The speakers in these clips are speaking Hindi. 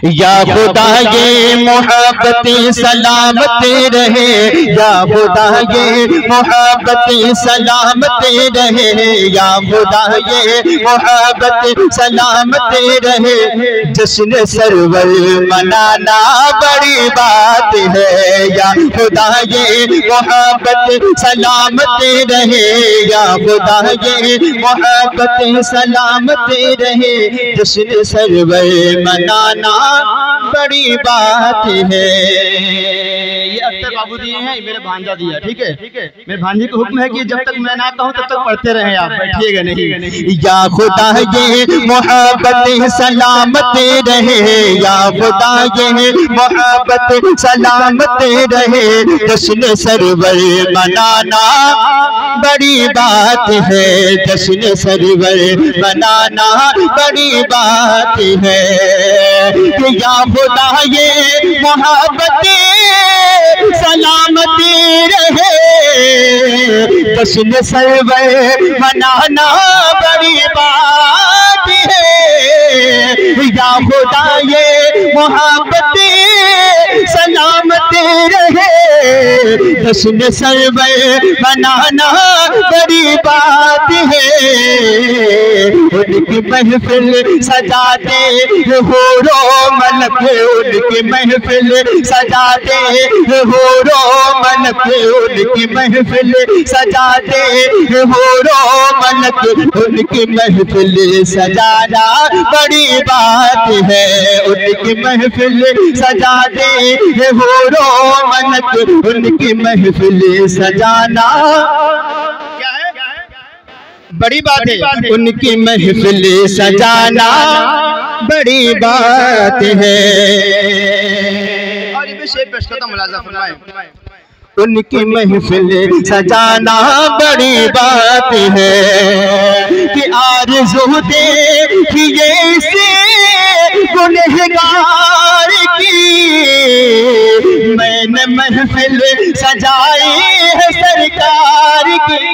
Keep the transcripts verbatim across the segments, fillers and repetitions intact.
या खुदा ये मोहब्बत सलामत रहे, या खुदा ये मोहब्बत सलामत रहे, या खुदा ये मोहब्बत सलामत रहे। जश्न सरवर मनाना बड़ी बात है, या खुदा ये मोहब्बत सलामत रहे, या खुदा ये मोहब्बत सलामत रहे। जश्न सरवर मनाना बड़ी बात है। ये अख्तर बाबू दिए हैं, मेरे भांजा दिया, ठीक है। मेरे भांजे को हुक्म है कि जब तक मैं ना कहूँ तब तक पढ़ते रहे, आप बैठिएगा नहीं। या खुदा ये मोहब्बत सलामत रहे, या खुदा ये मोहब्बत सलामत रहे। जश्न सरवर मनाना बड़ी बात है, जश्न सरवर मनाना बड़ी बात है। या खुदा ये मोहब्बत सलामत रहे, जश्न सरवर मनाना बड़ी बात है। या खुदा ये मोहब्बत सलामत रहे, जश्न सरवर मनाना बड़ी बात है। उनकी महफिल सजाते हो रो मलक, उनकी महफिल सजाते हो रो मलक, उनकी महफिल सजाते हो रो मलक। उनकी महफिल सजाना बड़ी बात है, उनकी महफिल सजाते हो रो मलक। उनकी महफिल सजाना क्या है? बड़ी बात है, उनकी महफिल सजाना बड़ी बात है। और ये शेर पेश करता मुलाजा फरमाएं। उनकी महफिल सजाना बड़ी बात है कि आरज़ू देखिए से गुनहगार की, मैंने महफिल सजाई है सरकार की।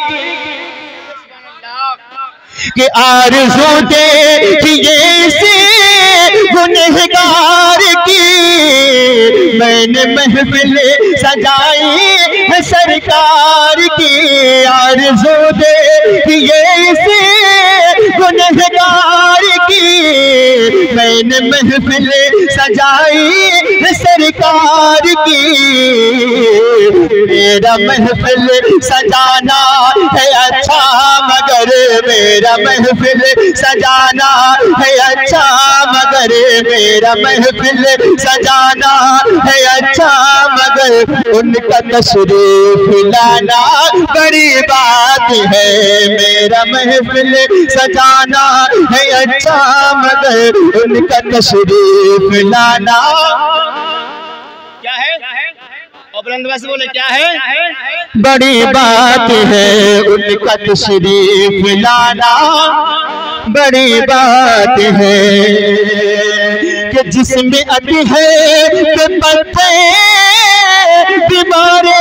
कि आरज़ू देखिए से गुनहगार की, मैंने महफिल सजाई है सरकार की। आरज़ू देखिए से गुनहगार की, मैंने महफिल सजाई है सरकार की। मेरा महफिल सजाना है अच्छा, मगर मेरा महफिल सजाना है अच्छा, मगर मेरा महफिल सजाना है अच्छा, मगर उनका तशरीफ लाना बड़ी बात है। मेरा महफिल सजाना है अच्छा, मगर उनका तशरीफ लाना क्या है? और बुलंद से बोले क्या है? बड़ी बात है। उनका तशरीफ लाना बड़ी बात है कि जिसमें अति है कि पत्ते बीमारे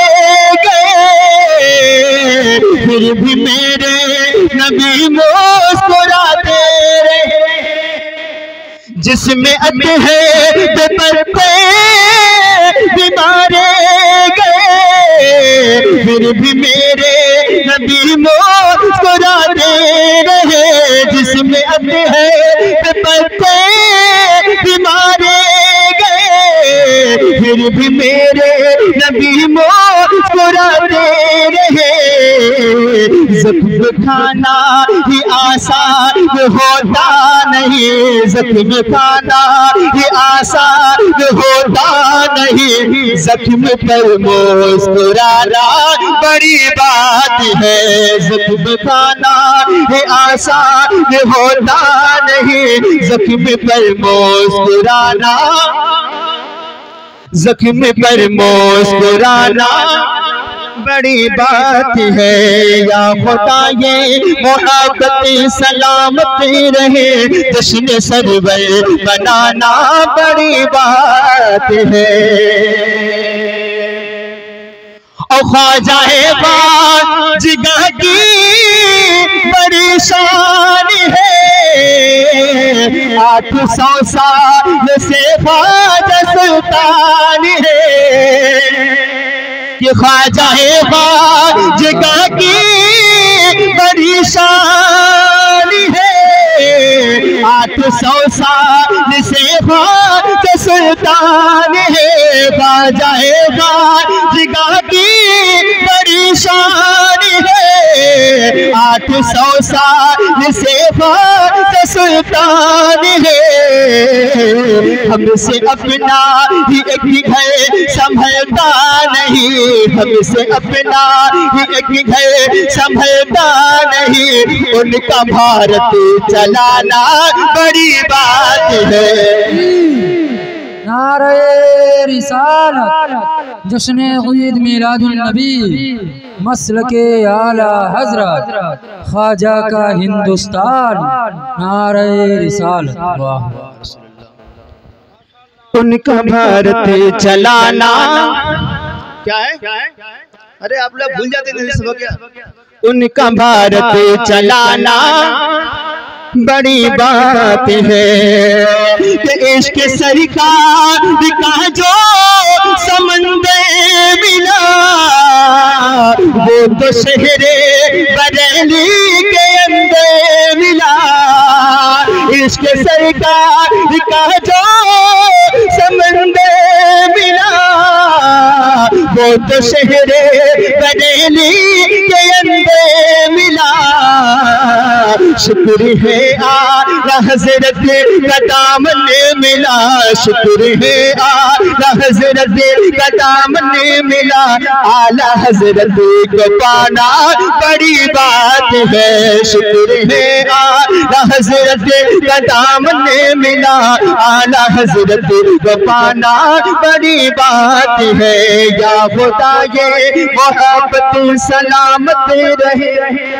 गए, फिर भी मेरे नबी मुस्कुराते रहे। जिसमें अति है कि पत्ते बीमारे गए, फिर भी मेरे नबी मुस्कुराते रहे। जिसमें अब है पत्ते बीमारे गए, फिर भी मेरे नबी मुस्कुराते रहे। ज़ख्म खाना ही आसान होता नहीं, ज़ख्म खाना ही आसान होता नहीं, ज़ख्म पर मुस्कुराना बड़ी बात है। ज़ख्म खाना ही आसान होता नहीं, ज़ख्म पर मुस्कुराना, ज़ख्म पर मुस्कुराना बड़ी बात है। या खुदा ये मोहब्बत सलामत रहे, जश्न सरवर बनाना बड़ी बात है। और ख्वाजा बाज़गाह की बड़ी शान है, आठ सौ साल से ख्वाजा सुल्तान है, कि ख्वाजा ख्वाजा की बड़ी शान है। आठ सौ साल से ख्वाजा सुल्तान है, ख्वाजा ख्वाजा की बड़ी शान है। आठ सौ साल से ख्वाजा सुल्तान है, हमसे अपना ही एक घर संभलता नहीं, हमसे अपना ही एक घर संभलता नहीं, उनका भारत चलाना बड़ी बात है। नारे रिसालत, जश्न ईद मिलादुन नबी, मसलके आला हजरत, ख्वाजा का हिंदुस्तान, नारे रिसालत। वाह उनका भारत चलाना क्या है? अरे आप लोग भूल जाते हैं सब क्या? उनका भारत चलाना बड़ी बात है, कि इश्क सरकार का जो समंदर मिला, वो तो शहरे बरेली के अंदर मिला। इश्क सरकार का जो समंदर मिला, वो तो शहरे बरेली के अंदर मिला। शुक्र है आला हज़रत का दामन मिला, शुक्र है आला हज़रत का दामन मिला। आला हज़रत को पाना बड़ी बात है, शुक्र है आला हज़रत का दामन मिला। आला हज़रत को पाना बड़ी बात है। या खुदा ये मोहब्बत सलामत रहे,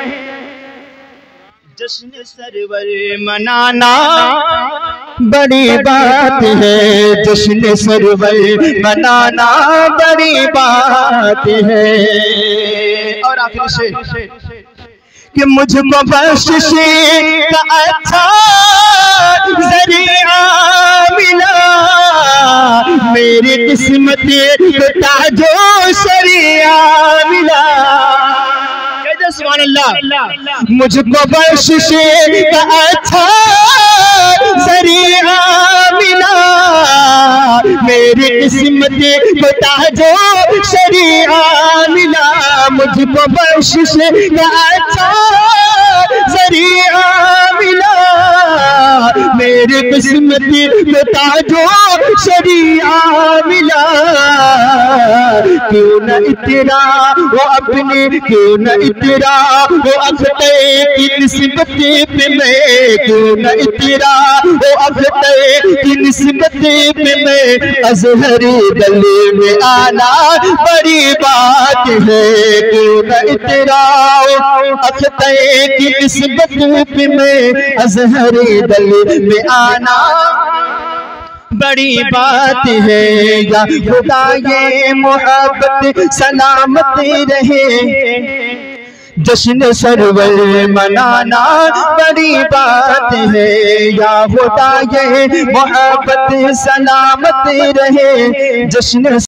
जश्न सरवर मनाना बड़ी बात है, जश्न सरवर मनाना बड़ी बात है। और आखिर से कि मुझको बख्शिश का अच्छा जरिया मिला, मेरी किस्मत को ताजो शरिया मिला। सुभान अल्लाह। मुझको बख्शिश का अच्छा जरिया मिला, मेरी किस्मत को ताजो शरिया मिला। मुझको बख्शिश का अच्छा जरिया मिला, मेरी किस्मत को ताजो शरिया मिला। क्यों न इतरा वो अपने, क्यों न इतरा वो अख्तर की निस्बत पे मैं, क्यों न इतरा वो अख्तर की निस्बत पे मैं। अज़हरी गली में आना बड़ी बात है, क्यों न इतरा वो अख्तर की निस्बत पे मैं। अज़हरी गली में आना बड़ी बात है। या खुदा ये मोहब्बत सलामत रहे, जश्न सरवर मनाना बड़ी बात है। या खुदा ये मोहब्बत सलामत रहे, जश्न